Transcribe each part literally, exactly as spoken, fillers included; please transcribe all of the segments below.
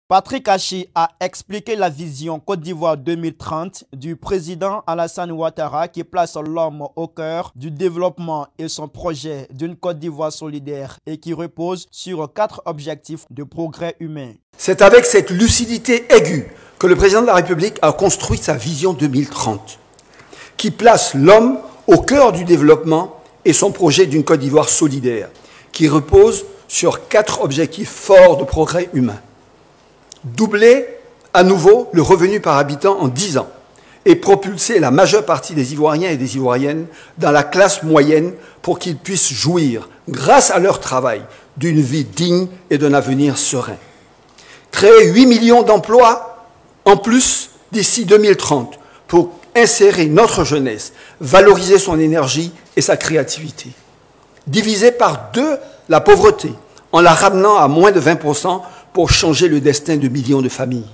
Patrick Achi a expliqué la vision Côte d'Ivoire deux mille trente du président Alassane Ouattara qui place l'homme au cœur du développement et son projet d'une Côte d'Ivoire solidaire et qui repose sur quatre objectifs de progrès humain. C'est avec cette lucidité aiguë que le président de la République a construit sa vision deux mille trente, qui place l'homme au cœur du développement et son projet d'une Côte d'Ivoire solidaire, qui repose sur quatre objectifs forts de progrès humain. Doubler à nouveau le revenu par habitant en dix ans et propulser la majeure partie des Ivoiriens et des Ivoiriennes dans la classe moyenne pour qu'ils puissent jouir, grâce à leur travail, d'une vie digne et d'un avenir serein. Créer huit millions d'emplois en plus d'ici deux mille trente pour insérer notre jeunesse, valoriser son énergie et sa créativité. Diviser par deux la pauvreté en la ramenant à moins de vingt pour cent pour changer le destin de millions de familles.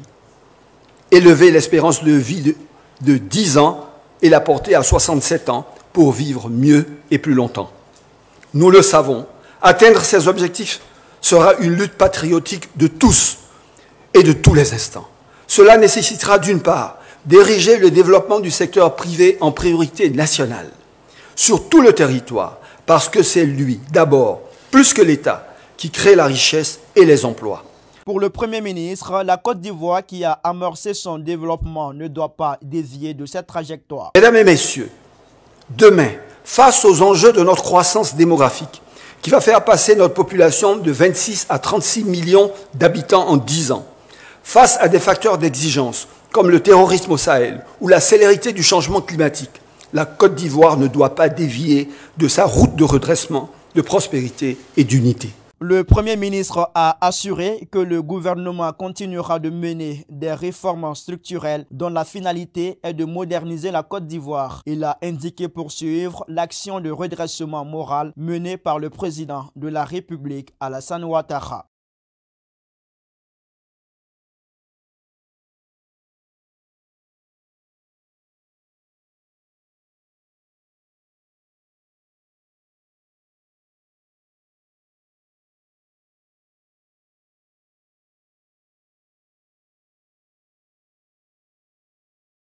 Élever l'espérance de vie de, de dix ans et la porter à soixante-sept ans pour vivre mieux et plus longtemps. Nous le savons, atteindre ces objectifs sera une lutte patriotique de tous et de tous les instants. Cela nécessitera d'une part d'ériger le développement du secteur privé en priorité nationale sur tout le territoire, parce que c'est lui, d'abord, plus que l'État, qui crée la richesse et les emplois. Pour le Premier ministre, la Côte d'Ivoire qui a amorcé son développement ne doit pas dévier de cette trajectoire. Mesdames et messieurs, demain, face aux enjeux de notre croissance démographique, qui va faire passer notre population de vingt-six à trente-six millions d'habitants en dix ans, face à des facteurs d'exigence comme le terrorisme au Sahel ou la célérité du changement climatique, la Côte d'Ivoire ne doit pas dévier de sa route de redressement, de prospérité et d'unité. Le Premier ministre a assuré que le gouvernement continuera de mener des réformes structurelles dont la finalité est de moderniser la Côte d'Ivoire. Il a indiqué poursuivre l'action de redressement moral menée par le président de la République, Alassane Ouattara.